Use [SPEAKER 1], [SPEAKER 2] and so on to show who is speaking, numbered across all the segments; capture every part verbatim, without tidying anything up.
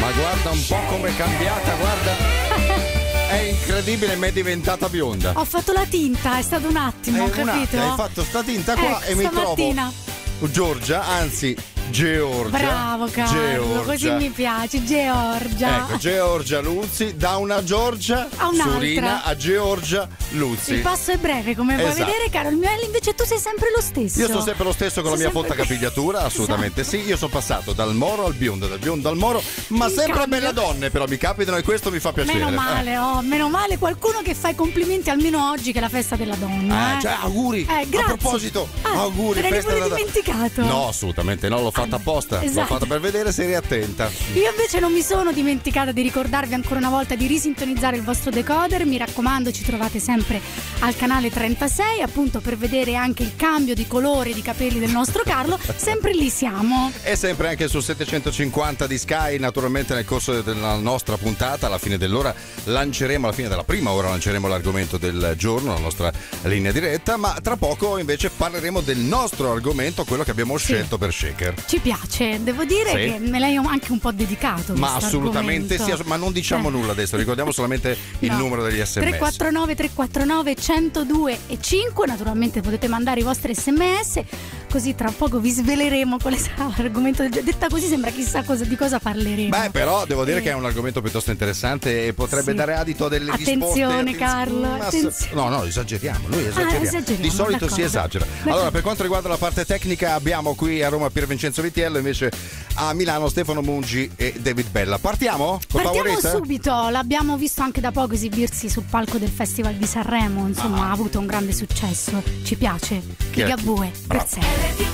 [SPEAKER 1] Ma guarda un po' com'è cambiata, guarda. È incredibile, mi è diventata bionda.
[SPEAKER 2] Ho fatto la tinta, è stato un attimo,
[SPEAKER 1] È
[SPEAKER 2] ho
[SPEAKER 1] un
[SPEAKER 2] capito?
[SPEAKER 1] attimo, hai fatto sta tinta qua
[SPEAKER 2] eh,
[SPEAKER 1] e mi
[SPEAKER 2] stamattina.
[SPEAKER 1] trovo Giorgia, anzi Georgia.
[SPEAKER 2] Bravo Carlo,
[SPEAKER 1] Georgia.
[SPEAKER 2] così mi piace, Georgia.
[SPEAKER 1] Ecco, Georgia Luzzi, da una Giorgia
[SPEAKER 2] a un'altra.
[SPEAKER 1] Surina a Georgia Luzzi.
[SPEAKER 2] Il passo è breve, come
[SPEAKER 1] Esatto.
[SPEAKER 2] puoi vedere, caro il mio Eli, invece tu sei sempre lo stesso.
[SPEAKER 1] Io sono sempre lo stesso con
[SPEAKER 2] Sei
[SPEAKER 1] la mia
[SPEAKER 2] sempre-
[SPEAKER 1] folta capigliatura, assolutamente
[SPEAKER 2] Esatto.
[SPEAKER 1] sì. Io sono passato dal moro al biondo, dal biondo al moro, ma
[SPEAKER 2] In
[SPEAKER 1] sempre
[SPEAKER 2] cambio.
[SPEAKER 1] belle donne, però mi capitano e questo mi fa piacere.
[SPEAKER 2] Meno male, oh, meno male qualcuno che fa i complimenti almeno oggi che è la festa della donna.
[SPEAKER 1] Eh,
[SPEAKER 2] Eh,
[SPEAKER 1] cioè, auguri.
[SPEAKER 2] Eh, grazie.
[SPEAKER 1] A proposito,
[SPEAKER 2] Ah,
[SPEAKER 1] auguri.
[SPEAKER 2] te l'hai
[SPEAKER 1] festa
[SPEAKER 2] pure
[SPEAKER 1] della-
[SPEAKER 2] dimenticato?
[SPEAKER 1] No, assolutamente no, l'ho fatta apposta.
[SPEAKER 2] Esatto.
[SPEAKER 1] L'ho fatta per vedere se eri attenta.
[SPEAKER 2] Io invece non mi sono dimenticata di ricordarvi ancora una volta di risintonizzare il vostro decoder. Mi raccomando, ci trovate sempre al canale trentasei, appunto per vedere anche il cambio di colore di capelli del nostro Carlo. Sempre lì siamo.
[SPEAKER 1] E sempre anche sul settecentocinquanta di Sky, naturalmente nel corso della nostra puntata, alla fine dell'ora lanceremo, alla fine della prima ora lanceremo l'argomento del giorno, la nostra linea diretta, ma tra poco invece parleremo del nostro argomento, quello che abbiamo scelto per Shaker.
[SPEAKER 2] Ci piace, devo dire
[SPEAKER 1] Sì.
[SPEAKER 2] che me l'hai anche un po' dedicato.
[SPEAKER 1] Ma
[SPEAKER 2] questo
[SPEAKER 1] assolutamente
[SPEAKER 2] argomento.
[SPEAKER 1] sì, ma non diciamo
[SPEAKER 2] Eh.
[SPEAKER 1] nulla adesso, ricordiamo solamente il
[SPEAKER 2] No.
[SPEAKER 1] numero degli sms.
[SPEAKER 2] tre quattro nove tre quattro nove uno zero due e cinque, naturalmente potete mandare i vostri sms, così tra poco vi sveleremo quale sarà l'argomento del giorno. Detta così sembra chissà cosa, di cosa parleremo.
[SPEAKER 1] Beh, però devo dire
[SPEAKER 2] Eh.
[SPEAKER 1] che è un argomento piuttosto interessante e potrebbe
[SPEAKER 2] Sì.
[SPEAKER 1] dare adito a delle
[SPEAKER 2] Attenzione,
[SPEAKER 1] risposte.
[SPEAKER 2] Carlo,
[SPEAKER 1] Ma-
[SPEAKER 2] attenzione.
[SPEAKER 1] No, no, esageriamo, noi esageriamo.
[SPEAKER 2] esageriamo,
[SPEAKER 1] Di solito si
[SPEAKER 2] d'accordo.
[SPEAKER 1] esagera.
[SPEAKER 2] D'accordo.
[SPEAKER 1] Allora, per quanto riguarda la parte tecnica, abbiamo qui a Roma Pier Vincenzo Vitiello, invece a Milano Stefano Mungi e David Bella. Partiamo? Con
[SPEAKER 2] Partiamo
[SPEAKER 1] Favorita?
[SPEAKER 2] subito, l'abbiamo visto anche da poco esibirsi sul palco del Festival di Sanremo, insomma
[SPEAKER 1] Ah.
[SPEAKER 2] ha avuto un grande successo, ci piace.
[SPEAKER 1] Chi è?
[SPEAKER 2] Ligabue,
[SPEAKER 1] Bravo.
[SPEAKER 2] per sempre.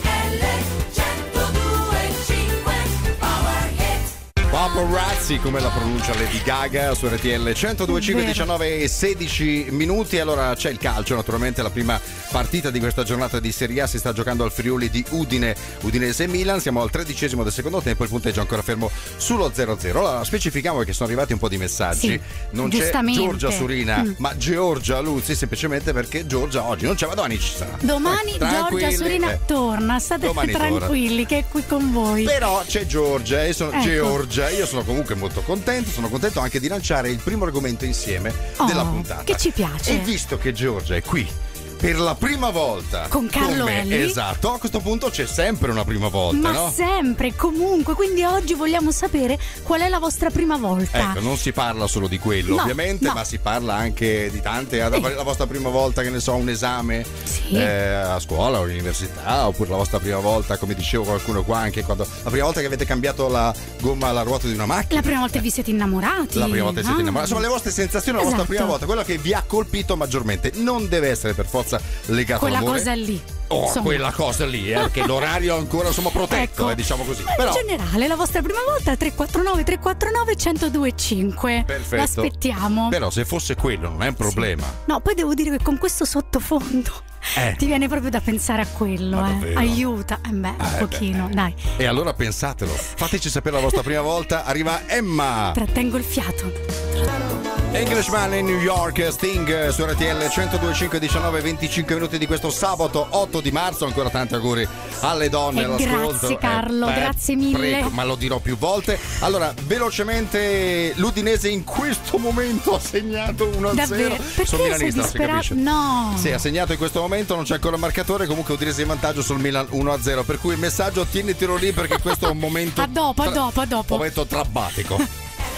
[SPEAKER 1] Paparazzi, come la pronuncia Lady Gaga su R T L centodue e cinque,
[SPEAKER 2] Vero.
[SPEAKER 1] diciannove e sedici minuti. Allora c'è il calcio, naturalmente la prima partita di questa giornata di Serie A si sta giocando al Friuli di Udine, Udinese Milan. Siamo al tredicesimo del secondo tempo, il punteggio è ancora fermo sullo zero zero. Allora specifichiamo perché sono arrivati un po' di messaggi.
[SPEAKER 2] Sì,
[SPEAKER 1] non c'è
[SPEAKER 2] giustamente.
[SPEAKER 1] Giorgia Surina,
[SPEAKER 2] Mm.
[SPEAKER 1] ma Georgia Luzzi, semplicemente perché Giorgia oggi non c'è, ma domani ci sarà.
[SPEAKER 2] Domani
[SPEAKER 1] Eh,
[SPEAKER 2] Giorgia
[SPEAKER 1] tranquilli,
[SPEAKER 2] Surina
[SPEAKER 1] eh.
[SPEAKER 2] torna, state
[SPEAKER 1] Domani
[SPEAKER 2] tranquilli che è qui con voi.
[SPEAKER 1] Però c'è Giorgia e sono
[SPEAKER 2] Ecco.
[SPEAKER 1] Georgia. Io sono comunque molto contento. Sono contento anche di lanciare il primo argomento insieme
[SPEAKER 2] Oh,
[SPEAKER 1] della puntata.
[SPEAKER 2] che ci piace.
[SPEAKER 1] E visto che Giorgia è qui per la prima volta
[SPEAKER 2] Con Carlo
[SPEAKER 1] me,
[SPEAKER 2] Elli?
[SPEAKER 1] esatto, a questo punto c'è sempre una prima volta,
[SPEAKER 2] Ma
[SPEAKER 1] no?
[SPEAKER 2] sempre, comunque, quindi oggi vogliamo sapere qual è la vostra prima volta.
[SPEAKER 1] Ecco, non si parla solo di quello,
[SPEAKER 2] No,
[SPEAKER 1] ovviamente,
[SPEAKER 2] no.
[SPEAKER 1] ma si parla anche di tante. La, la vostra prima volta, che ne so, un esame
[SPEAKER 2] Sì.
[SPEAKER 1] eh, a scuola, all'università, oppure la vostra prima volta, come dicevo qualcuno qua, anche quando la prima volta che avete cambiato la gomma alla ruota di una macchina.
[SPEAKER 2] La prima volta che vi siete innamorati.
[SPEAKER 1] La prima volta che siete
[SPEAKER 2] Ah.
[SPEAKER 1] innamorati, insomma, le vostre sensazioni, la vostra
[SPEAKER 2] Esatto.
[SPEAKER 1] prima volta, quello che vi ha colpito maggiormente, non deve essere per forza legato
[SPEAKER 2] Quella
[SPEAKER 1] all'amore.
[SPEAKER 2] cosa lì.
[SPEAKER 1] Oh,
[SPEAKER 2] Insomma.
[SPEAKER 1] quella cosa lì, eh, perché l'orario è ancora insomma protetto,
[SPEAKER 2] Ecco.
[SPEAKER 1] eh, diciamo così.
[SPEAKER 2] Ma
[SPEAKER 1] Però
[SPEAKER 2] in generale, la vostra prima volta tre quattro nove tre quattro nove uno zero due e cinque.
[SPEAKER 1] perfetto.
[SPEAKER 2] L'aspettiamo.
[SPEAKER 1] Però se fosse quello non è un problema.
[SPEAKER 2] No, poi devo dire che con questo sottofondo
[SPEAKER 1] Eh.
[SPEAKER 2] ti viene proprio da pensare a quello,
[SPEAKER 1] Ma
[SPEAKER 2] eh.
[SPEAKER 1] davvero?
[SPEAKER 2] Aiuta. Eh beh, un
[SPEAKER 1] Eh,
[SPEAKER 2] pochino,
[SPEAKER 1] beh.
[SPEAKER 2] dai.
[SPEAKER 1] E allora pensatelo, fateci sapere la vostra prima volta. Arriva Emma,
[SPEAKER 2] Trattengo il fiato.
[SPEAKER 1] Englishman in New York, Sting su R T L centodue e cinque, diciannove e venticinque minuti di questo sabato otto di marzo. Ancora tanti auguri alle donne
[SPEAKER 2] E
[SPEAKER 1] all'ascolto.
[SPEAKER 2] grazie, Carlo,
[SPEAKER 1] beh,
[SPEAKER 2] grazie mille.
[SPEAKER 1] Prego, ma lo dirò più volte. Allora, velocemente, l'Udinese in questo momento ha segnato uno a zero.
[SPEAKER 2] Davvero? Perché
[SPEAKER 1] Sono
[SPEAKER 2] sei
[SPEAKER 1] milanista, si
[SPEAKER 2] disperato?
[SPEAKER 1] capisce.
[SPEAKER 2] No.
[SPEAKER 1] Sì, ha segnato in questo momento, non c'è ancora il marcatore, comunque Udinese in vantaggio sul Milan uno a zero. Per cui il messaggio tienitelo lì perché questo è un momento
[SPEAKER 2] A dopo, a
[SPEAKER 1] tra-
[SPEAKER 2] dopo, a dopo.
[SPEAKER 1] momento drammatico.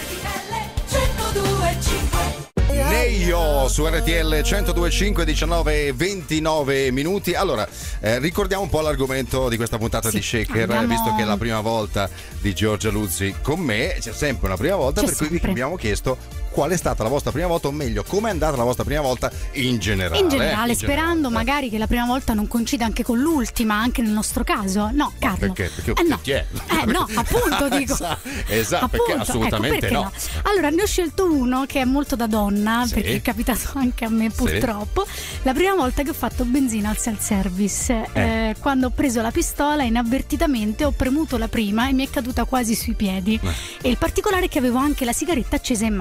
[SPEAKER 1] Neio su R T L centodue e cinque, diciannove e ventinove minuti. Allora, eh, ricordiamo un po' l'argomento di questa puntata
[SPEAKER 2] Sì,
[SPEAKER 1] di Shaker,
[SPEAKER 2] andiamo-
[SPEAKER 1] visto che è la prima volta di Giorgia Luzzi con me, c'è sempre una prima volta,
[SPEAKER 2] C'è
[SPEAKER 1] per cui
[SPEAKER 2] sempre.
[SPEAKER 1] vi abbiamo chiesto qual è stata la vostra prima volta, o meglio, come è andata la vostra prima volta in generale.
[SPEAKER 2] In generale,
[SPEAKER 1] in
[SPEAKER 2] sperando
[SPEAKER 1] generale.
[SPEAKER 2] magari che la prima volta non coincida anche con l'ultima, anche nel nostro caso. No, Carlo.
[SPEAKER 1] Perché? Perché
[SPEAKER 2] eh no.
[SPEAKER 1] chi è?
[SPEAKER 2] Eh no, appunto dico.
[SPEAKER 1] Esatto, esatto,
[SPEAKER 2] Appunto,
[SPEAKER 1] perché assolutamente
[SPEAKER 2] ecco, perché
[SPEAKER 1] no.
[SPEAKER 2] Allora, ne ho scelto uno che è molto da donna,
[SPEAKER 1] Sì.
[SPEAKER 2] perché è capitato anche a me purtroppo. La prima volta che ho fatto benzina al self-service,
[SPEAKER 1] Eh.
[SPEAKER 2] eh, quando ho preso la pistola, inavvertitamente ho premuto la prima e mi è caduta quasi sui piedi.
[SPEAKER 1] Eh.
[SPEAKER 2] E il particolare è che avevo anche la sigaretta accesa in mano, questo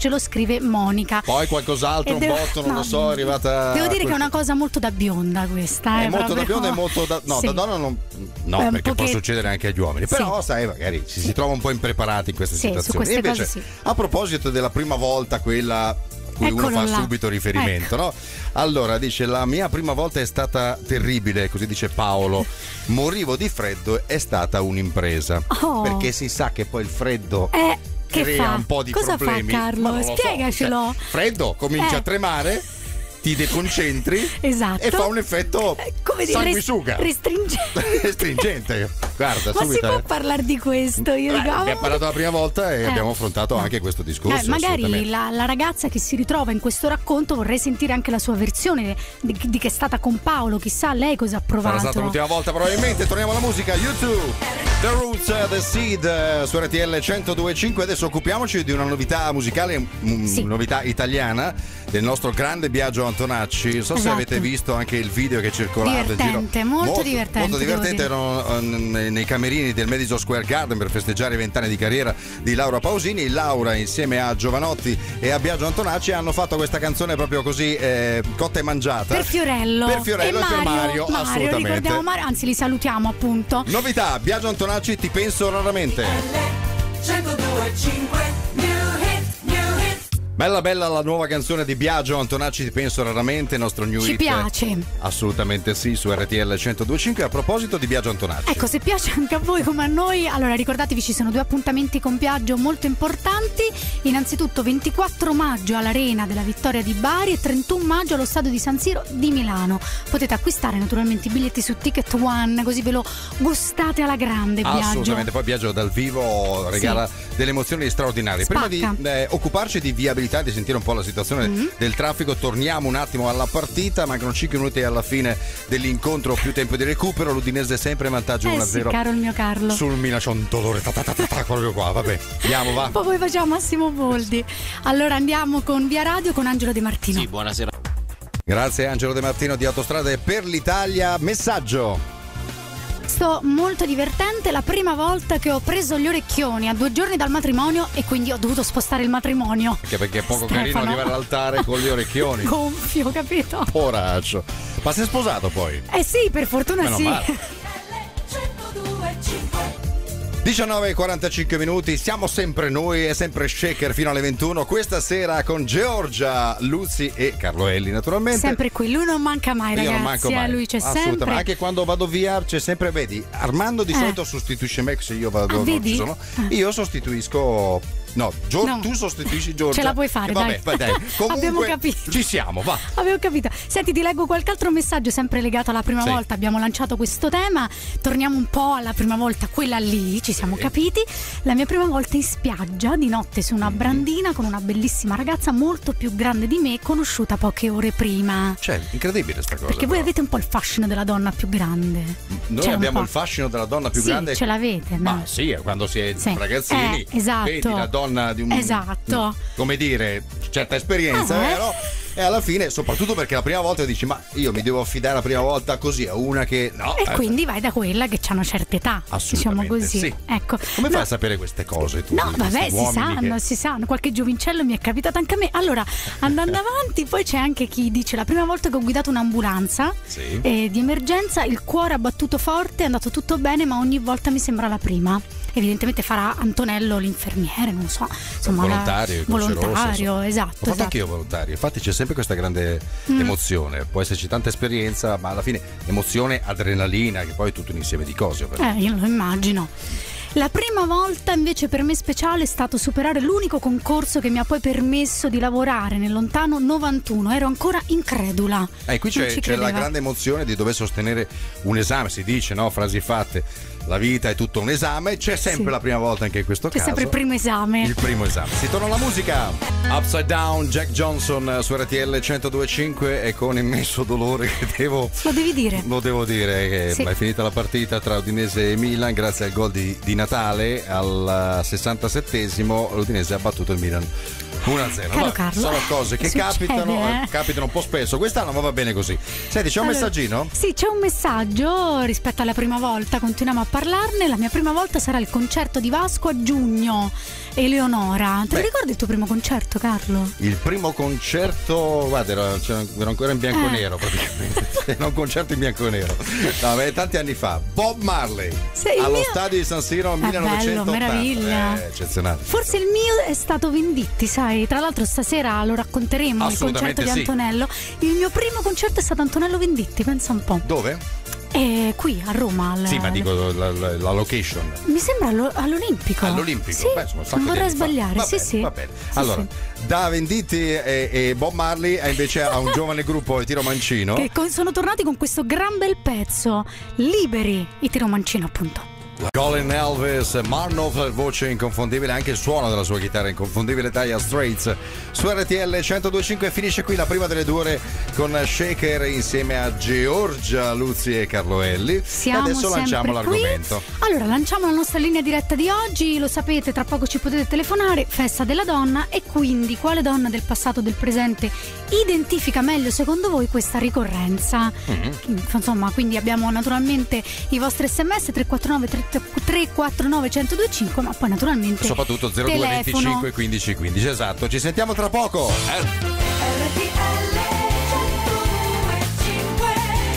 [SPEAKER 2] ce lo scrive Monica.
[SPEAKER 1] Poi qualcos'altro,
[SPEAKER 2] E
[SPEAKER 1] un
[SPEAKER 2] devo-
[SPEAKER 1] botto, non
[SPEAKER 2] no,
[SPEAKER 1] lo so, è arrivata.
[SPEAKER 2] Devo dire
[SPEAKER 1] quel-
[SPEAKER 2] che è una cosa molto da bionda questa.
[SPEAKER 1] È
[SPEAKER 2] eh,
[SPEAKER 1] molto da
[SPEAKER 2] proprio-
[SPEAKER 1] bionda e molto da. No,
[SPEAKER 2] Sì.
[SPEAKER 1] da donna non. No,
[SPEAKER 2] Beh, un
[SPEAKER 1] perché può
[SPEAKER 2] pochetto.
[SPEAKER 1] succedere anche agli uomini.
[SPEAKER 2] Sì.
[SPEAKER 1] Però, sai, magari ci si trova un po' impreparati in queste
[SPEAKER 2] Sì, su
[SPEAKER 1] situazioni.
[SPEAKER 2] queste
[SPEAKER 1] Invece,
[SPEAKER 2] cose sì.
[SPEAKER 1] a proposito della prima volta, quella a cui uno
[SPEAKER 2] Eccolo
[SPEAKER 1] fa
[SPEAKER 2] là.
[SPEAKER 1] subito riferimento, no? Allora, dice: la mia prima volta è stata terribile, così dice Paolo. Morivo di freddo, è stata un'impresa.
[SPEAKER 2] Oh.
[SPEAKER 1] Perché si sa che poi il freddo.
[SPEAKER 2] Eh, che
[SPEAKER 1] crea
[SPEAKER 2] fa?
[SPEAKER 1] un po' di
[SPEAKER 2] Cosa
[SPEAKER 1] problemi.
[SPEAKER 2] fa Carlo?
[SPEAKER 1] Ma non lo so,
[SPEAKER 2] Spiegacelo.
[SPEAKER 1] cioè, freddo, comincia
[SPEAKER 2] Eh.
[SPEAKER 1] a tremare, ti deconcentri
[SPEAKER 2] Esatto.
[SPEAKER 1] e fa un effetto
[SPEAKER 2] Eh, come dire,
[SPEAKER 1] sanguisuga.
[SPEAKER 2] res- restringente.
[SPEAKER 1] Stringente. Guarda,
[SPEAKER 2] Ma si
[SPEAKER 1] subito.
[SPEAKER 2] può
[SPEAKER 1] eh.
[SPEAKER 2] parlare di questo? Io
[SPEAKER 1] Beh,
[SPEAKER 2] dico, ah,
[SPEAKER 1] abbiamo parlato la prima volta e
[SPEAKER 2] Eh.
[SPEAKER 1] abbiamo affrontato anche questo discorso.
[SPEAKER 2] Eh, magari
[SPEAKER 1] assolutamente.
[SPEAKER 2] la, la ragazza che si ritrova in questo racconto vorrei sentire anche la sua versione di, di che è stata con Paolo, chissà lei cosa ha provato.
[SPEAKER 1] Sarà stata l'ultima volta probabilmente. Torniamo alla musica. YouTube, The Roots, The Seed, eh, su R T L centodue e cinque. Adesso occupiamoci di una novità musicale, mm,
[SPEAKER 2] Sì.
[SPEAKER 1] novità italiana del nostro grande Biagio Antonacci. Non so se
[SPEAKER 2] Esatto.
[SPEAKER 1] avete visto anche il video che è circolato in giro.
[SPEAKER 2] Divertente, molto divertente,
[SPEAKER 1] Molto
[SPEAKER 2] devo
[SPEAKER 1] divertente.
[SPEAKER 2] dire.
[SPEAKER 1] Erano eh, n- nei camerini del Madison Square Garden per festeggiare i vent'anni di carriera di Laura Pausini. Laura insieme a Giovanotti e a Biagio Antonacci hanno fatto questa canzone proprio così eh, cotta e mangiata.
[SPEAKER 2] Per Fiorello.
[SPEAKER 1] Per Fiorello e,
[SPEAKER 2] e
[SPEAKER 1] per
[SPEAKER 2] Mario,
[SPEAKER 1] Mario,
[SPEAKER 2] Mario,
[SPEAKER 1] assolutamente.
[SPEAKER 2] ricordiamo Mario, anzi li salutiamo appunto.
[SPEAKER 1] Novità, Biagio Antonacci, Ti penso raramente.
[SPEAKER 3] centodue e cinque New Hit, New Hit.
[SPEAKER 1] Bella bella la nuova canzone di Biagio Antonacci, Ti penso raramente, nostro new
[SPEAKER 2] Ci
[SPEAKER 1] hit.
[SPEAKER 2] piace.
[SPEAKER 1] Assolutamente sì, su R T L centodue e cinque. A proposito di Biagio Antonacci.
[SPEAKER 2] Ecco, se piace anche a voi come a noi, allora ricordatevi ci sono due appuntamenti con Biagio molto importanti. Innanzitutto ventiquattro maggio all'Arena della Vittoria di Bari e trentuno maggio allo Stadio di San Siro di Milano. Potete acquistare naturalmente i biglietti su Ticket One, così ve lo gustate alla grande, Biagio.
[SPEAKER 1] Assolutamente, poi Biagio dal vivo regala delle emozioni straordinarie.
[SPEAKER 2] Spacca.
[SPEAKER 1] Prima di eh, occuparci di viabilità, di sentire un po' la situazione
[SPEAKER 2] Mm-hmm.
[SPEAKER 1] del traffico, torniamo un attimo alla partita. Mancano cinque minuti alla fine dell'incontro, più tempo di recupero. L'Udinese è sempre in vantaggio
[SPEAKER 2] Eh
[SPEAKER 1] uno a
[SPEAKER 2] sì,
[SPEAKER 1] zero
[SPEAKER 2] caro il mio Carlo.
[SPEAKER 1] sul Milan. C'è un dolore, ta ta ta ta ta, proprio qua. Vabbè, andiamo, va.
[SPEAKER 2] Poi facciamo Massimo Boldi. Allora andiamo con Via Radio con Angelo De Martino.
[SPEAKER 4] Sì, buonasera.
[SPEAKER 1] Grazie Angelo De Martino di Autostrade per l'Italia. Messaggio.
[SPEAKER 2] Sto molto divertente, la prima volta che ho preso gli orecchioni a due giorni dal matrimonio e quindi ho dovuto spostare il matrimonio.
[SPEAKER 1] Che perché è poco
[SPEAKER 2] Stefano.
[SPEAKER 1] carino arrivare all'altare con gli orecchioni.
[SPEAKER 2] Gonfio, capito?
[SPEAKER 1] Poraccio. Ma sei sposato poi?
[SPEAKER 2] Eh sì, per fortuna
[SPEAKER 1] Meno
[SPEAKER 2] sì.
[SPEAKER 1] male.
[SPEAKER 3] centodue e cinque.
[SPEAKER 1] diciannove e quarantacinque minuti, siamo sempre noi e sempre Shaker fino alle ventuno. Questa sera con Giorgia, Luzzi e Carlo Elli naturalmente.
[SPEAKER 2] Sempre qui, lui non manca mai,
[SPEAKER 1] Io
[SPEAKER 2] ragazzi.
[SPEAKER 1] non manco
[SPEAKER 2] eh,
[SPEAKER 1] mai.
[SPEAKER 2] lui c'è
[SPEAKER 1] Assolutamente.
[SPEAKER 2] sempre.
[SPEAKER 1] Anche quando vado via c'è sempre, vedi, Armando di
[SPEAKER 2] Eh.
[SPEAKER 1] solito sostituisce me se io vado,
[SPEAKER 2] Ah,
[SPEAKER 1] non
[SPEAKER 2] vedi?
[SPEAKER 1] ci sono.
[SPEAKER 2] Eh.
[SPEAKER 1] Io sostituisco. No, Gio-
[SPEAKER 2] No.
[SPEAKER 1] tu sostituisci Giorgia.
[SPEAKER 2] Ce la puoi fare,
[SPEAKER 1] E vabbè,
[SPEAKER 2] dai.
[SPEAKER 1] vai, dai. Comunque,
[SPEAKER 2] Abbiamo capito.
[SPEAKER 1] Ci siamo, va.
[SPEAKER 2] Avevo capito. Senti, ti leggo qualche altro messaggio sempre legato alla prima
[SPEAKER 1] Sì.
[SPEAKER 2] volta. Abbiamo lanciato questo tema. Torniamo un po' alla prima volta, quella lì, ci siamo capiti. La mia prima volta in spiaggia, di notte su una brandina con una bellissima ragazza molto più grande di me, conosciuta poche ore prima.
[SPEAKER 1] Cioè, incredibile sta cosa.
[SPEAKER 2] Perché voi
[SPEAKER 1] però.
[SPEAKER 2] avete un po' il fascino della donna più grande.
[SPEAKER 1] Noi
[SPEAKER 2] Cioè, un
[SPEAKER 1] abbiamo
[SPEAKER 2] po'.
[SPEAKER 1] il fascino della donna più
[SPEAKER 2] Sì,
[SPEAKER 1] grande.
[SPEAKER 2] ce l'avete, no?
[SPEAKER 1] Ma sì, quando si è
[SPEAKER 2] Sì.
[SPEAKER 1] ragazzini,
[SPEAKER 2] Eh, esatto.
[SPEAKER 1] vedi la donna di un
[SPEAKER 2] Esatto.
[SPEAKER 1] come dire, certa esperienza,
[SPEAKER 2] Eh.
[SPEAKER 1] vero? E alla fine, soprattutto perché la prima volta dici, ma io mi devo affidare la prima volta così a una che no.
[SPEAKER 2] E
[SPEAKER 1] eh,
[SPEAKER 2] quindi vai da quella che ha una certa età, diciamo
[SPEAKER 1] Assolutamente,
[SPEAKER 2] così.
[SPEAKER 1] sì.
[SPEAKER 2] Ecco.
[SPEAKER 1] Come
[SPEAKER 2] No,
[SPEAKER 1] fai a sapere queste cose tu?
[SPEAKER 2] No,
[SPEAKER 1] di
[SPEAKER 2] vabbè,
[SPEAKER 1] questi
[SPEAKER 2] si
[SPEAKER 1] uomini
[SPEAKER 2] sanno,
[SPEAKER 1] che-
[SPEAKER 2] si sanno. Qualche giovincello mi è capitato anche a me. Allora, andando avanti, poi c'è anche chi dice: la prima volta che ho guidato un'ambulanza
[SPEAKER 1] Sì.
[SPEAKER 2] eh, di emergenza, il cuore ha battuto forte, è andato tutto bene, ma ogni volta mi sembra la prima. Evidentemente farà Antonello l'infermiere, non so, insomma,
[SPEAKER 1] volontario,
[SPEAKER 2] la-
[SPEAKER 1] il Croce Rosso,
[SPEAKER 2] volontario,
[SPEAKER 1] insomma.
[SPEAKER 2] esatto.
[SPEAKER 1] Ho fatto
[SPEAKER 2] esatto.
[SPEAKER 1] anch'io volontario, infatti c'è sempre questa grande
[SPEAKER 2] Mm.
[SPEAKER 1] emozione, può esserci tanta esperienza, ma alla fine emozione, adrenalina, che poi è tutto un insieme di cose. ovviamente.
[SPEAKER 2] Eh, io lo immagino. La prima volta invece per me speciale è stato superare l'unico concorso che mi ha poi permesso di lavorare nel lontano novantuno. Ero ancora incredula.
[SPEAKER 1] Eh, qui
[SPEAKER 2] Non
[SPEAKER 1] c'è,
[SPEAKER 2] ci
[SPEAKER 1] c'è la
[SPEAKER 2] credeva.
[SPEAKER 1] grande emozione di dover sostenere un esame, si dice, no? Frasi fatte, la vita è tutto un esame, c'è sempre
[SPEAKER 2] Sì.
[SPEAKER 1] la prima volta anche in questo
[SPEAKER 2] C'è
[SPEAKER 1] caso.
[SPEAKER 2] sempre il primo esame.
[SPEAKER 1] Il primo esame. Si torna alla musica. Upside Down, Jack Johnson su R T L centodue e cinque e con immenso dolore che devo...
[SPEAKER 2] Lo devi dire.
[SPEAKER 1] Lo devo dire che
[SPEAKER 2] Sì.
[SPEAKER 1] è finita la partita tra Udinese e Milan grazie al gol di, di Natale al sessantasettesimo l'Udinese ha battuto il Milan uno a zero.
[SPEAKER 2] Caro
[SPEAKER 1] No,
[SPEAKER 2] Carlo,
[SPEAKER 1] sono cose che
[SPEAKER 2] succede,
[SPEAKER 1] capitano,
[SPEAKER 2] eh?
[SPEAKER 1] capitano un po' spesso. Quest'anno ma va bene così. Senti, c'è un
[SPEAKER 2] Allora,
[SPEAKER 1] messaggino?
[SPEAKER 2] Sì, c'è un messaggio rispetto alla prima volta, continuiamo a parlarne. La mia prima volta sarà il concerto di Vasco a giugno. Eleonora, te
[SPEAKER 1] Beh.
[SPEAKER 2] lo ricordi il tuo primo concerto, Carlo?
[SPEAKER 1] Il primo concerto, guarda, ero, ero ancora in bianco e
[SPEAKER 2] Eh.
[SPEAKER 1] nero praticamente. Era un concerto in bianco e nero. No, beh, tanti anni fa. Bob Marley
[SPEAKER 2] Sì, il
[SPEAKER 1] allo
[SPEAKER 2] mio-
[SPEAKER 1] stadio di San Siro
[SPEAKER 2] È bello,
[SPEAKER 1] millenovecentottanta.
[SPEAKER 2] meraviglia.
[SPEAKER 1] Eh, eccezionale.
[SPEAKER 2] Forse il mio è stato Venditti, sai? Tra l'altro stasera lo racconteremo, il
[SPEAKER 1] Assolutamente
[SPEAKER 2] concerto di
[SPEAKER 1] sì.
[SPEAKER 2] Antonello. Il mio primo concerto è stato Antonello Venditti, pensa un po'.
[SPEAKER 1] Dove?
[SPEAKER 2] E qui a Roma. Al,
[SPEAKER 1] Sì, ma dico la, la- la location.
[SPEAKER 2] Mi sembra allo- all'Olimpico.
[SPEAKER 1] All'Olimpico?
[SPEAKER 2] Sì,
[SPEAKER 1] Beh, insomma, un sacco
[SPEAKER 2] non
[SPEAKER 1] di
[SPEAKER 2] vorrei
[SPEAKER 1] anni fa.
[SPEAKER 2] sbagliare.
[SPEAKER 1] Va
[SPEAKER 2] sì,
[SPEAKER 1] bene,
[SPEAKER 2] sì.
[SPEAKER 1] va bene.
[SPEAKER 2] Sì,
[SPEAKER 1] Allora,
[SPEAKER 2] sì.
[SPEAKER 1] da Venditti e, e Bob Marley a invece a un giovane gruppo, i Tiro Mancino.
[SPEAKER 2] Che co- sono tornati con questo gran bel pezzo. Liberi, i Tiro Mancino, appunto.
[SPEAKER 1] Colin Elvis, Marnoff, voce inconfondibile, anche il suono della sua chitarra inconfondibile, Dire Straits. Su R T L centodue e cinque finisce qui la prima delle due ore con Shaker insieme a Giorgia Luzzi e Carloelli.
[SPEAKER 2] Siamo
[SPEAKER 1] e adesso lanciamo
[SPEAKER 2] sempre qui.
[SPEAKER 1] l'argomento.
[SPEAKER 2] Allora, lanciamo la nostra linea diretta di oggi, lo sapete, tra poco ci potete telefonare, festa della donna, e quindi quale donna del passato o del presente identifica meglio secondo voi questa ricorrenza?
[SPEAKER 1] Mm-hmm.
[SPEAKER 2] Insomma, quindi abbiamo naturalmente i vostri sms tre quattro nove tre quattro nove uno zero due cinque, ma poi naturalmente
[SPEAKER 1] Soprattutto zero due
[SPEAKER 2] telefono.
[SPEAKER 1] venticinque quindici quindici. Esatto, ci sentiamo tra poco. Eh.
[SPEAKER 3] R T L centodue e cinque.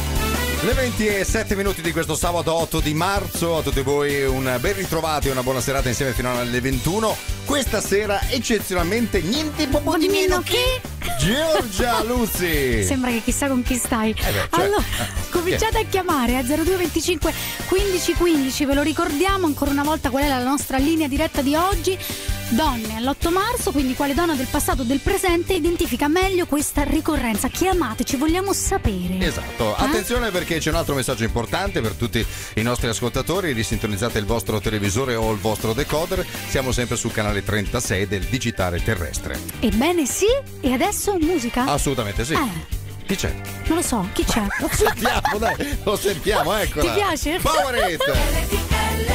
[SPEAKER 1] Le venti e sette minuti di questo sabato otto di marzo, a tutti voi un ben ritrovati e una buona serata insieme fino alle ventuno. Questa sera eccezionalmente niente po'
[SPEAKER 2] Un
[SPEAKER 1] di
[SPEAKER 2] po' di
[SPEAKER 1] meno
[SPEAKER 2] meno
[SPEAKER 1] che Giorgia Luzzi.
[SPEAKER 2] Sembra che chissà con chi stai.
[SPEAKER 1] Eh beh, cioè,
[SPEAKER 2] allora,
[SPEAKER 1] eh,
[SPEAKER 2] cominciate a chiamare a zero due venticinque quindici quindici. Ve lo ricordiamo ancora una volta qual è la nostra linea diretta di oggi. Donne all'otto marzo, quindi quale donna del passato o del presente identifica meglio questa ricorrenza? Chiamateci, vogliamo sapere.
[SPEAKER 1] Esatto,
[SPEAKER 2] Eh?
[SPEAKER 1] attenzione perché c'è un altro messaggio importante per tutti i nostri ascoltatori. Risintonizzate il vostro televisore o il vostro decoder. Siamo sempre sul canale trentasei del digitale terrestre.
[SPEAKER 2] Ebbene sì, e adesso musica?
[SPEAKER 1] Assolutamente sì.
[SPEAKER 2] Eh,
[SPEAKER 1] Chi c'è?
[SPEAKER 2] non lo so, chi c'è?
[SPEAKER 1] Lo sentiamo, dai, lo sentiamo, eccola.
[SPEAKER 2] Ti piace?
[SPEAKER 1] Power It.
[SPEAKER 3] R T L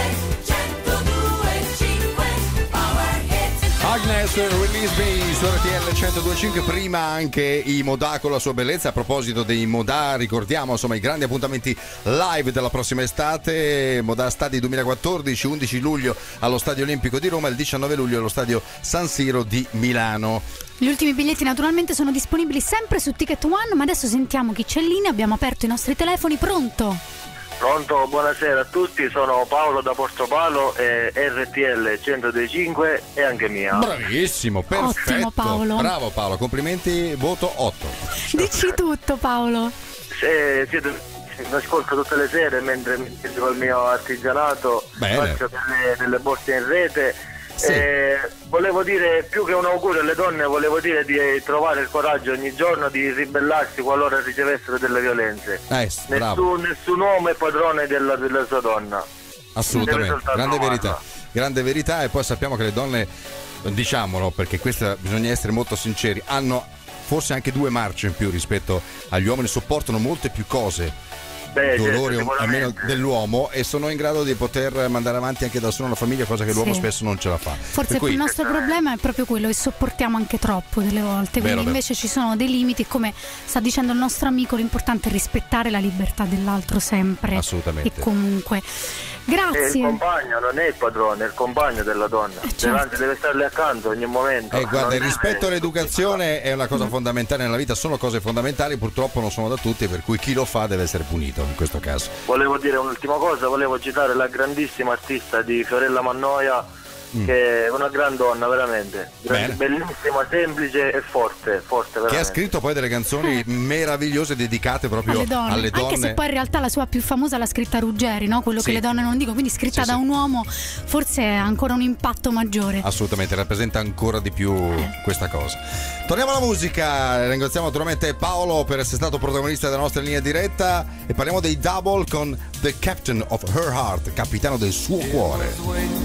[SPEAKER 3] centodue e cinque. Power Hit.
[SPEAKER 1] Agnes, Release Me su R T L centodue e cinque. Prima anche i Modà con la sua bellezza. A proposito dei Modà, ricordiamo insomma i grandi appuntamenti live della prossima estate. Modà Stadi duemilaquattordici, undici luglio allo Stadio Olimpico di Roma, il diciannove luglio allo Stadio San Siro di Milano.
[SPEAKER 2] Gli ultimi biglietti naturalmente sono disponibili sempre su Ticket One, ma adesso sentiamo chi c'è in linea. Abbiamo aperto i nostri telefoni. Pronto?
[SPEAKER 4] Pronto, buonasera a tutti, sono Paolo da Portopalo e R T L centodue e cinque e anche mia.
[SPEAKER 1] Bravissimo, perfetto.
[SPEAKER 2] Ottimo, Paolo.
[SPEAKER 1] Bravo Paolo, complimenti, voto otto.
[SPEAKER 2] Dici tutto, Paolo.
[SPEAKER 4] Se siete, mi ascolto tutte le sere mentre mi faccio il mio artigianato,
[SPEAKER 1] Bene.
[SPEAKER 4] faccio delle, delle borse in rete.
[SPEAKER 1] Sì.
[SPEAKER 4] E volevo dire, più che un augurio alle donne, volevo dire di trovare il coraggio ogni giorno di ribellarsi qualora ricevessero delle violenze.
[SPEAKER 1] Eh, bravo.
[SPEAKER 4] Nessun, nessun uomo è padrone della, della sua donna.
[SPEAKER 1] Assolutamente,
[SPEAKER 4] Deve soltanto
[SPEAKER 1] grande
[SPEAKER 4] amarla.
[SPEAKER 1] verità, grande verità. E poi sappiamo che le donne, diciamolo perché questa bisogna essere molto sinceri, hanno forse anche due marce in più rispetto agli uomini, sopportano molte più cose,
[SPEAKER 4] Beh,
[SPEAKER 1] dolori
[SPEAKER 4] certo,
[SPEAKER 1] almeno
[SPEAKER 4] sicuramente.
[SPEAKER 1] dell'uomo, e sono in grado di poter mandare avanti anche da solo una famiglia, cosa che l'uomo
[SPEAKER 2] Sì.
[SPEAKER 1] spesso non ce la fa.
[SPEAKER 2] Forse
[SPEAKER 1] Per cui,
[SPEAKER 2] il nostro problema è proprio quello che sopportiamo anche troppo delle volte, quindi
[SPEAKER 1] Vero, vero.
[SPEAKER 2] invece ci sono dei limiti, come sta dicendo il nostro amico, l'importante è rispettare la libertà dell'altro sempre.
[SPEAKER 1] Assolutamente.
[SPEAKER 2] E comunque.
[SPEAKER 4] E il
[SPEAKER 2] Grazie.
[SPEAKER 4] compagno non è il padrone, è il compagno della donna.
[SPEAKER 2] Eh, certo.
[SPEAKER 4] Deve, anzi, deve starle accanto ogni momento.
[SPEAKER 1] Eh, guarda,
[SPEAKER 4] Non
[SPEAKER 1] il
[SPEAKER 4] deve-
[SPEAKER 1] rispetto all'educazione è una cosa fondamentale nella vita, sono cose fondamentali, purtroppo non sono da tutti, per cui chi lo fa deve essere punito in questo caso.
[SPEAKER 4] Volevo dire un'ultima cosa, volevo citare la grandissima artista di Fiorella Mannoia,
[SPEAKER 1] Mm.
[SPEAKER 4] che è una gran donna, veramente.
[SPEAKER 1] Bene.
[SPEAKER 4] Bellissima, semplice e forte, forte
[SPEAKER 1] Che
[SPEAKER 4] veramente.
[SPEAKER 1] ha scritto poi delle canzoni meravigliose dedicate proprio
[SPEAKER 2] Alle donne.
[SPEAKER 1] alle donne.
[SPEAKER 2] Anche se poi in realtà la sua più famosa l'ha scritta Ruggeri, no? Quello
[SPEAKER 1] Sì.
[SPEAKER 2] che le donne non dicono, quindi scritta
[SPEAKER 1] Sì,
[SPEAKER 2] da
[SPEAKER 1] sì.
[SPEAKER 2] un uomo forse ha ancora un impatto maggiore.
[SPEAKER 1] Assolutamente, rappresenta ancora di più questa cosa. Torniamo alla musica, ringraziamo naturalmente Paolo per essere stato protagonista della nostra linea diretta e parliamo dei Double con The Captain of Her Heart, capitano del suo cuore.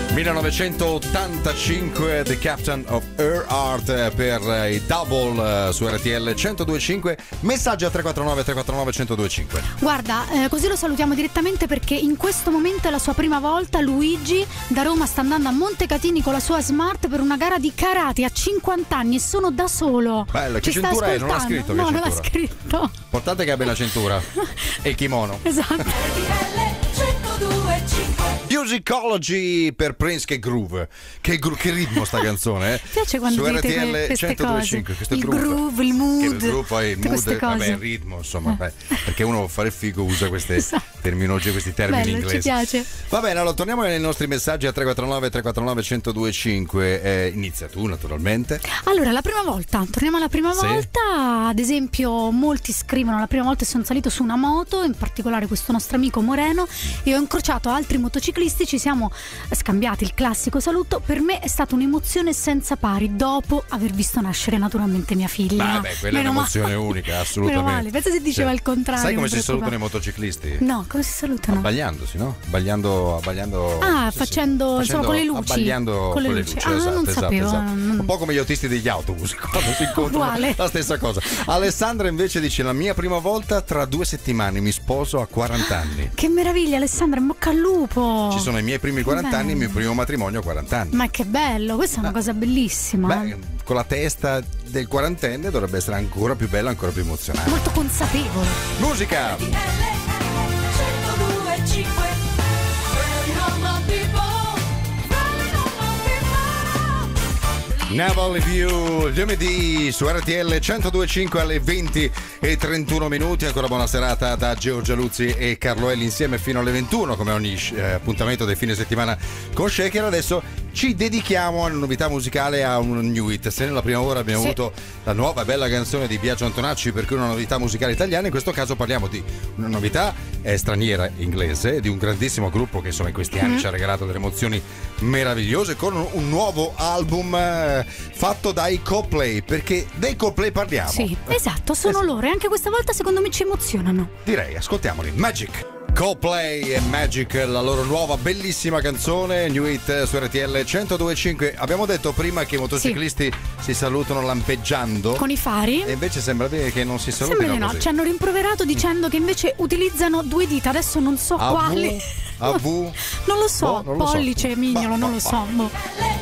[SPEAKER 1] millenovecentottantacinque The Captain of Her Heart per i Double su R T L centodue e cinque. Messaggio a tre quattro nove tre quattro nove centodue e cinque.
[SPEAKER 2] Guarda, eh, così lo salutiamo direttamente perché in questo momento è la sua prima volta. Luigi da Roma sta andando a Montecatini con la sua Smart per una gara di karate a cinquanta anni e sono da solo.
[SPEAKER 1] Bello, che
[SPEAKER 2] Ci sta
[SPEAKER 1] cintura è? Non l'ha
[SPEAKER 2] ascoltando?
[SPEAKER 1] scritto che
[SPEAKER 2] No, non l'ha
[SPEAKER 1] cintura.
[SPEAKER 2] scritto.
[SPEAKER 1] Importante che abbia la cintura e il kimono.
[SPEAKER 2] Esatto.
[SPEAKER 1] Musicology per Prince, che groove, che, gru- che ritmo sta canzone, eh?
[SPEAKER 2] Mi piace quando
[SPEAKER 1] su
[SPEAKER 2] dite
[SPEAKER 1] R T L
[SPEAKER 2] queste
[SPEAKER 1] centodue e
[SPEAKER 2] cose.
[SPEAKER 1] cinque, questo
[SPEAKER 2] Il
[SPEAKER 1] groove,
[SPEAKER 2] groove, il mood,
[SPEAKER 1] che il groove, poi il
[SPEAKER 2] tutte
[SPEAKER 1] mood,
[SPEAKER 2] queste
[SPEAKER 1] vabbè,
[SPEAKER 2] cose.
[SPEAKER 1] il ritmo, insomma, beh, perché uno vuole fare figo usa queste
[SPEAKER 2] Esatto.
[SPEAKER 1] terminologie, questi termini
[SPEAKER 2] Bello,
[SPEAKER 1] inglesi.
[SPEAKER 2] ci piace.
[SPEAKER 1] Va bene, allora torniamo ai nostri messaggi a tre quattro nove tre quattro nove centodue e cinque. Eh, inizia tu, naturalmente.
[SPEAKER 2] Allora, la prima volta, torniamo alla prima
[SPEAKER 1] Sì.
[SPEAKER 2] volta. Ad esempio, molti scrivono la prima volta sono salito su una moto, in particolare questo nostro amico Moreno, e ho incrociato altri motociclisti, ci siamo scambiati il classico saluto. Per me è stata un'emozione senza pari dopo aver visto nascere naturalmente mia figlia.
[SPEAKER 1] Vabbè, quella
[SPEAKER 2] Meno
[SPEAKER 1] è un'emozione
[SPEAKER 2] male.
[SPEAKER 1] unica, assolutamente.
[SPEAKER 2] Meno male. Pensa se diceva
[SPEAKER 1] Sì.
[SPEAKER 2] il contrario.
[SPEAKER 1] Sai come
[SPEAKER 2] mi
[SPEAKER 1] si salutano i
[SPEAKER 2] preoccupava.
[SPEAKER 1] motociclisti?
[SPEAKER 2] No, come si salutano?
[SPEAKER 1] Abbagliandosi, no? Abbagliando, abbagliando
[SPEAKER 2] Ah,
[SPEAKER 1] sì,
[SPEAKER 2] facendo,
[SPEAKER 1] sì.
[SPEAKER 2] insomma, con le luci.
[SPEAKER 1] Abbagliando
[SPEAKER 2] Con le luci. Ah,
[SPEAKER 1] esatto,
[SPEAKER 2] non
[SPEAKER 1] esatto,
[SPEAKER 2] sapevo,
[SPEAKER 1] esatto.
[SPEAKER 2] non-
[SPEAKER 1] Un po' come gli autisti degli autobus quando si incontrano.
[SPEAKER 2] Uguale.
[SPEAKER 1] La stessa cosa. Alessandra invece dice: la mia prima volta tra due settimane, mi sposo a quaranta anni.
[SPEAKER 2] Che meraviglia, Alessandra, in bocca al lupo.
[SPEAKER 1] Ci sono i miei primi
[SPEAKER 2] Che
[SPEAKER 1] quaranta anni e il mio
[SPEAKER 2] bello.
[SPEAKER 1] primo matrimonio a quaranta anni.
[SPEAKER 2] Ma che bello, questa è una cosa bellissima.
[SPEAKER 1] Beh, con la testa del quarantenne dovrebbe essere ancora più bella, ancora più emozionante.
[SPEAKER 2] Molto consapevole.
[SPEAKER 1] Musica! Never Leave You, giovedì su R T L centodue e cinque alle venti e trentuno minuti. Ancora buona serata da Giorgia Luzzi e Carlo Elli insieme fino alle ventuno, come ogni eh, appuntamento del fine settimana con Shaker. Adesso ci dedichiamo a una novità musicale, a un new hit. Se nella prima ora abbiamo
[SPEAKER 2] Sì.
[SPEAKER 1] avuto la nuova bella canzone di Biagio Antonacci, per cui una novità musicale italiana, in questo caso parliamo di una novità eh, straniera, inglese, di un grandissimo gruppo che insomma in questi anni
[SPEAKER 2] Mm.
[SPEAKER 1] ci ha regalato delle emozioni meravigliose, con un, un nuovo album eh, fatto dai Coldplay, perché dei Coldplay parliamo.
[SPEAKER 2] Sì, esatto, sono
[SPEAKER 1] Eh,
[SPEAKER 2] loro e anche questa volta secondo me ci emozionano.
[SPEAKER 1] Direi, ascoltiamoli. Magic. Coldplay e Magic, la loro nuova bellissima canzone, new hit su R T L centodue e cinque. Abbiamo detto prima che i motociclisti si salutano lampeggiando.
[SPEAKER 2] Con i fari?
[SPEAKER 1] E invece sembra che non si salutino
[SPEAKER 2] Sembra di no,
[SPEAKER 1] così.
[SPEAKER 2] ci hanno rimproverato dicendo che invece utilizzano due dita, adesso non so
[SPEAKER 1] A V,
[SPEAKER 2] quali.
[SPEAKER 1] A V.
[SPEAKER 2] Non lo so,
[SPEAKER 1] Boh, non lo so.
[SPEAKER 2] pollice, mignolo,
[SPEAKER 1] Boh,
[SPEAKER 2] non
[SPEAKER 1] boh,
[SPEAKER 2] lo so. boh.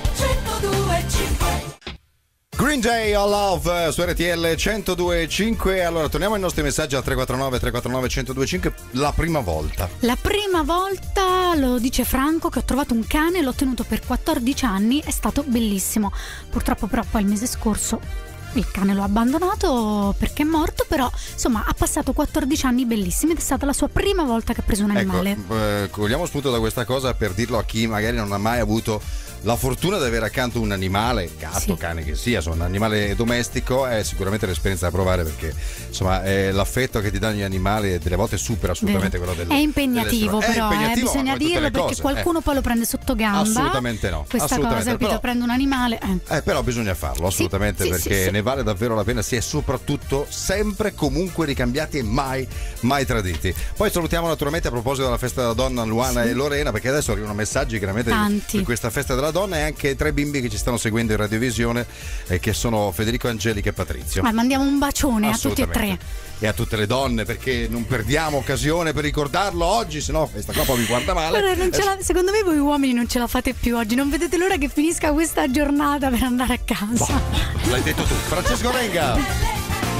[SPEAKER 1] Green Day All Love su R T L centodue e cinque. Allora torniamo ai nostri messaggi al tre quattro nove tre quattro nove centodue e cinque. La prima volta.
[SPEAKER 2] La prima volta, lo dice Franco, che ho trovato un cane, l'ho tenuto per quattordici anni, è stato bellissimo. Purtroppo però poi il mese scorso il cane l'ho abbandonato perché è morto, però insomma ha passato quattordici anni bellissimi ed è stata la sua prima volta che ha preso un animale.
[SPEAKER 1] Ecco, eh, cogliamo spunto da questa cosa per dirlo a chi magari non ha mai avuto la fortuna di avere accanto un animale, gatto,
[SPEAKER 2] Sì.
[SPEAKER 1] cane che sia, insomma, un animale domestico. È sicuramente l'esperienza da provare, perché insomma eh, l'affetto che ti danno gli animali delle volte supera assolutamente
[SPEAKER 2] Vero.
[SPEAKER 1] quello del
[SPEAKER 2] È impegnativo,
[SPEAKER 1] dell'essere-
[SPEAKER 2] però
[SPEAKER 1] è impegnativo,
[SPEAKER 2] eh, bisogna
[SPEAKER 1] come tutte
[SPEAKER 2] dirlo
[SPEAKER 1] le
[SPEAKER 2] perché
[SPEAKER 1] cose,
[SPEAKER 2] qualcuno
[SPEAKER 1] eh.
[SPEAKER 2] poi lo prende sotto gamba.
[SPEAKER 1] Assolutamente no,
[SPEAKER 2] Questa
[SPEAKER 1] assolutamente,
[SPEAKER 2] cosa, capito?
[SPEAKER 1] però-
[SPEAKER 2] Prende un animale. eh.
[SPEAKER 1] Eh, però bisogna farlo assolutamente,
[SPEAKER 2] sì,
[SPEAKER 1] perché
[SPEAKER 2] sì, sì.
[SPEAKER 1] ne vale davvero la pena. Si è soprattutto sempre comunque ricambiati e mai mai traditi. Poi salutiamo naturalmente, a proposito della festa della donna, Luana
[SPEAKER 2] Sì.
[SPEAKER 1] e Lorena, perché adesso arrivano messaggi chiaramente di,
[SPEAKER 2] Tanti.
[SPEAKER 1] di questa festa della donna, e anche tre bimbi che ci stanno seguendo in radiovisione, eh, che sono Federico, Angelica e Patrizio.
[SPEAKER 2] Ma mandiamo un bacione a tutti e tre.
[SPEAKER 1] Assolutamente. E a tutte le donne, perché non perdiamo occasione per ricordarlo oggi, se no questa qua poi mi guarda male.
[SPEAKER 2] Guarda, non ce la- secondo me voi uomini non ce la fate più oggi, non vedete l'ora che finisca questa giornata per andare a casa.
[SPEAKER 1] L'hai detto tu, Francesco Renga.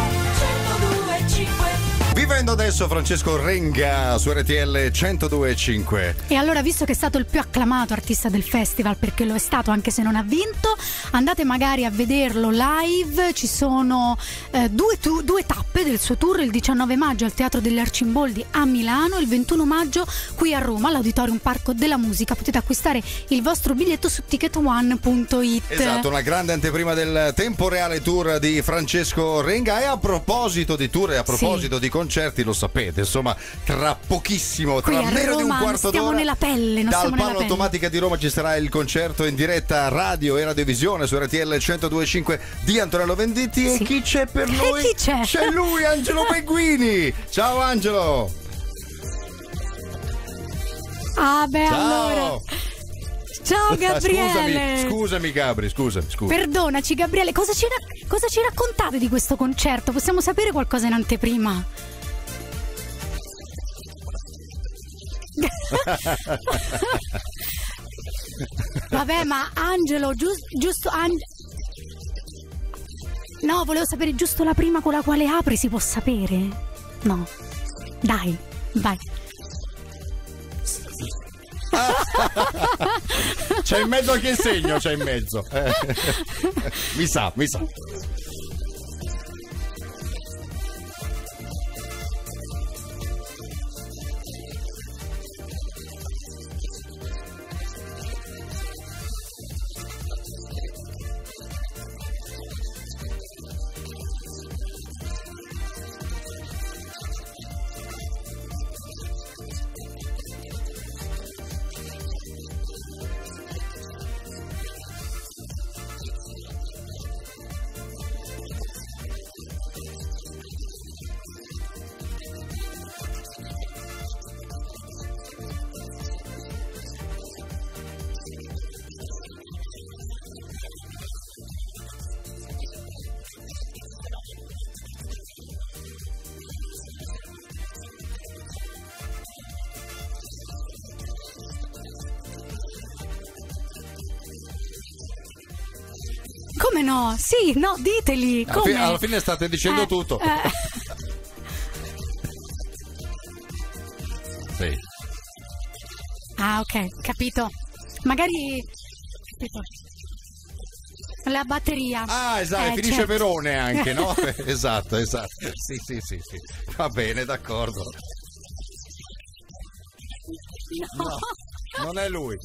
[SPEAKER 1] Vivendo adesso Francesco Renga su R T L centodue e cinque.
[SPEAKER 2] E allora, visto che è stato il più acclamato artista del festival, perché lo è stato anche se non ha vinto, andate magari a vederlo live. Ci sono eh, due, tu- due tappe del suo tour: il diciannove maggio al Teatro degli Arcimboldi a Milano, il ventuno maggio qui a Roma all'Auditorium Parco della Musica. Potete acquistare il vostro biglietto su ticket one punto it.
[SPEAKER 1] Esatto, una grande anteprima del tempo reale tour di Francesco Renga. E a proposito di tour e a proposito
[SPEAKER 2] Sì.
[SPEAKER 1] di concerti, lo sapete, insomma, tra pochissimo,
[SPEAKER 2] Qui
[SPEAKER 1] tra
[SPEAKER 2] a
[SPEAKER 1] meno di un
[SPEAKER 2] Roma
[SPEAKER 1] quarto
[SPEAKER 2] stiamo
[SPEAKER 1] d'ora,
[SPEAKER 2] nella pelle, non
[SPEAKER 1] dal
[SPEAKER 2] stiamo nella
[SPEAKER 1] Palo
[SPEAKER 2] pelle.
[SPEAKER 1] Automatica di Roma ci sarà il concerto in diretta radio e radiovisione su R T L centodue e cinque di Antonello Venditti.
[SPEAKER 2] Sì.
[SPEAKER 1] E chi c'è per
[SPEAKER 2] E
[SPEAKER 1] noi?
[SPEAKER 2] chi c'è?
[SPEAKER 1] C'è lui, Angelo Pinguini. Ciao Angelo.
[SPEAKER 2] Ah beh,
[SPEAKER 1] Ciao.
[SPEAKER 2] allora Ciao Gabriele.
[SPEAKER 1] Scusami, scusami Gabri, scusami, scusa.
[SPEAKER 2] Perdonaci Gabriele, cosa ci, ra- cosa ci raccontate di questo concerto? Possiamo sapere qualcosa in anteprima? Vabbè, ma Angelo, giusto, giusto Ang- No, volevo sapere giusto la prima con la quale apri, si può sapere? No. Dai, vai.
[SPEAKER 1] C'è in mezzo anche il segno, c'è in mezzo. Eh. Mi sa, mi sa.
[SPEAKER 2] Come no? Sì, no, diteli.
[SPEAKER 1] Alla
[SPEAKER 2] Come?
[SPEAKER 1] fine, alla fine state dicendo
[SPEAKER 2] Eh,
[SPEAKER 1] tutto.
[SPEAKER 2] eh.
[SPEAKER 1] Sì.
[SPEAKER 2] Ah, ok, capito. Magari capito. La batteria.
[SPEAKER 1] Ah, esatto,
[SPEAKER 2] Eh,
[SPEAKER 1] finisce
[SPEAKER 2] certo.
[SPEAKER 1] Verone anche, no? Esatto, esatto. Sì, sì, sì, sì. Va bene, d'accordo. No, non è lui.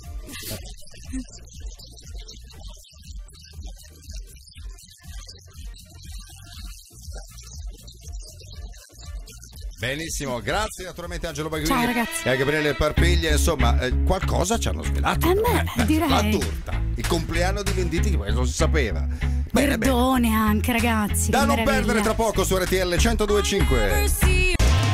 [SPEAKER 1] Benissimo, grazie naturalmente Angelo Baglini.
[SPEAKER 2] Ciao, ragazzi.
[SPEAKER 1] E a Gabriele Parpiglia, insomma, eh, qualcosa ci hanno svelato.
[SPEAKER 2] Eh, beh, direi.
[SPEAKER 1] La torta, il compleanno di Venditti, questo non si sapeva. Bene, bene.
[SPEAKER 2] Perdone anche, ragazzi.
[SPEAKER 1] Da
[SPEAKER 2] che
[SPEAKER 1] non
[SPEAKER 2] meraviglia.
[SPEAKER 1] perdere tra poco su R T L centodue e cinque.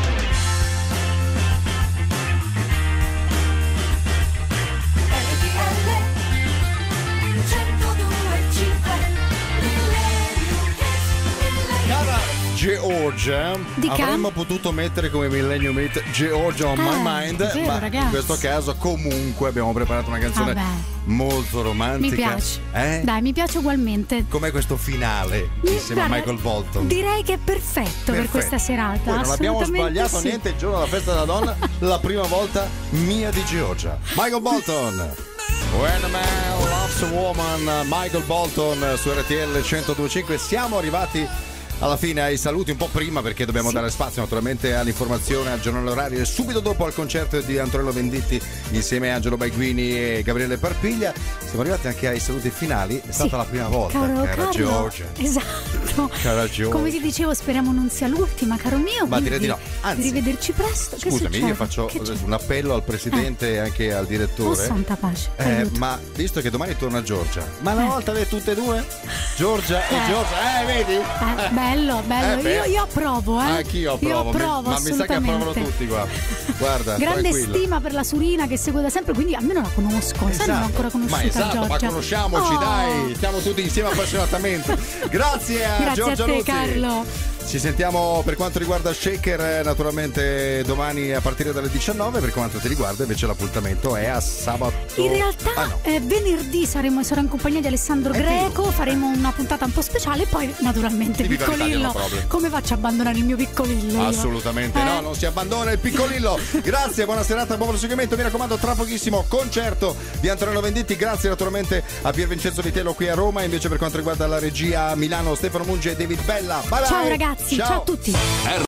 [SPEAKER 1] Georgia,
[SPEAKER 2] Dica.
[SPEAKER 1] avremmo potuto mettere come Millennium Hit Georgia on
[SPEAKER 2] Eh,
[SPEAKER 1] My Mind,
[SPEAKER 2] è vero,
[SPEAKER 1] ma
[SPEAKER 2] ragazzi.
[SPEAKER 1] in questo caso comunque abbiamo preparato una canzone
[SPEAKER 2] Vabbè.
[SPEAKER 1] molto romantica.
[SPEAKER 2] Mi piace.
[SPEAKER 1] Eh?
[SPEAKER 2] Dai, mi piace ugualmente.
[SPEAKER 1] Com'è questo finale
[SPEAKER 2] Mi-
[SPEAKER 1] insieme a
[SPEAKER 2] guarda,
[SPEAKER 1] Michael Bolton?
[SPEAKER 2] Direi che è perfetto, per
[SPEAKER 1] Perfetto.
[SPEAKER 2] questa serata.
[SPEAKER 1] Poi non abbiamo
[SPEAKER 2] assolutamente
[SPEAKER 1] sbagliato
[SPEAKER 2] sì.
[SPEAKER 1] niente il giorno della festa della donna, la prima volta mia di Georgia. Michael Bolton. When a man loves a woman, Michael Bolton su R T L centodue e cinque. Siamo arrivati alla fine ai saluti un po' prima perché dobbiamo
[SPEAKER 2] Sì.
[SPEAKER 1] dare spazio naturalmente all'informazione, al giornale orario e subito dopo al concerto di Antonello Venditti insieme a Angelo Baiguini e Gabriele Parpiglia. Siamo arrivati anche ai saluti finali, è stata
[SPEAKER 2] Sì.
[SPEAKER 1] la prima volta,
[SPEAKER 2] Caro
[SPEAKER 1] cara
[SPEAKER 2] Carlo,
[SPEAKER 1] Georgia.
[SPEAKER 2] esatto.
[SPEAKER 1] Cara Georgia.
[SPEAKER 2] Come ti dicevo, speriamo non sia l'ultima, caro mio.
[SPEAKER 1] Ma direi di
[SPEAKER 2] quindi
[SPEAKER 1] no. Anzi,
[SPEAKER 2] rivederci presto. Che
[SPEAKER 1] Scusami,
[SPEAKER 2] succede?
[SPEAKER 1] io faccio
[SPEAKER 2] Che c'è?
[SPEAKER 1] un appello al presidente e anche al
[SPEAKER 2] Oh,
[SPEAKER 1] direttore.
[SPEAKER 2] santa pace.
[SPEAKER 1] Eh,
[SPEAKER 2] aiuto.
[SPEAKER 1] ma visto che domani torna Giorgia, ma una
[SPEAKER 2] Eh.
[SPEAKER 1] volta le tutte e due? Giorgia e
[SPEAKER 2] Eh.
[SPEAKER 1] Giorgia, eh, vedi?
[SPEAKER 2] Eh, bello, bello.
[SPEAKER 1] Eh, beh.
[SPEAKER 2] io, io approvo, eh.
[SPEAKER 1] Anch'io approvo,
[SPEAKER 2] Io approvo,
[SPEAKER 1] ma mi sa che approvano
[SPEAKER 2] assolutamente.
[SPEAKER 1] tutti qua. Guarda,
[SPEAKER 2] Grande
[SPEAKER 1] tranquillo.
[SPEAKER 2] stima per la Surina che segue da sempre, quindi almeno la conosco. Sai, non l'ho ancora conosciuta.
[SPEAKER 1] ma esatto,
[SPEAKER 2] Giorgia.
[SPEAKER 1] ma conosciamoci,
[SPEAKER 2] Oh.
[SPEAKER 1] dai, stiamo tutti insieme appassionatamente. Grazie a
[SPEAKER 2] Grazie
[SPEAKER 1] Giorgia
[SPEAKER 2] a te,
[SPEAKER 1] Luzzi.
[SPEAKER 2] Carlo.
[SPEAKER 1] Ci sentiamo per quanto riguarda Shaker eh, naturalmente domani a partire dalle diciannove, per quanto ti riguarda invece l'appuntamento è a sabato.
[SPEAKER 2] In realtà
[SPEAKER 1] Ah, no.
[SPEAKER 2] eh, venerdì saremo, sarò in compagnia di Alessandro
[SPEAKER 1] È
[SPEAKER 2] Greco,
[SPEAKER 1] vero.
[SPEAKER 2] faremo una puntata un po' speciale e poi naturalmente
[SPEAKER 1] Di Viva l'Italia,
[SPEAKER 2] piccolillo.
[SPEAKER 1] no problem.
[SPEAKER 2] Come faccio a abbandonare il mio piccolillo? io?
[SPEAKER 1] Assolutamente
[SPEAKER 2] Eh?
[SPEAKER 1] no, non si abbandona il piccolillo. Grazie, buona serata, buon proseguimento. Mi raccomando, tra pochissimo concerto di Antonello Venditti. Grazie naturalmente a Pier Vincenzo Vitello qui a Roma. Invece per quanto riguarda la regia a Milano, Stefano Mungi e David Bella. Bye bye.
[SPEAKER 2] Ciao ragazzi, ciao a tutti.